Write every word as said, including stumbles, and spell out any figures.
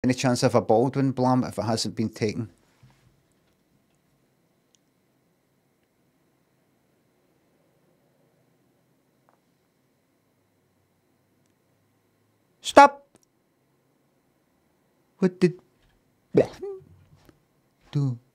Any chance of a Baldwin Blahem if it hasn't been taken? Stop! What did Blahem do?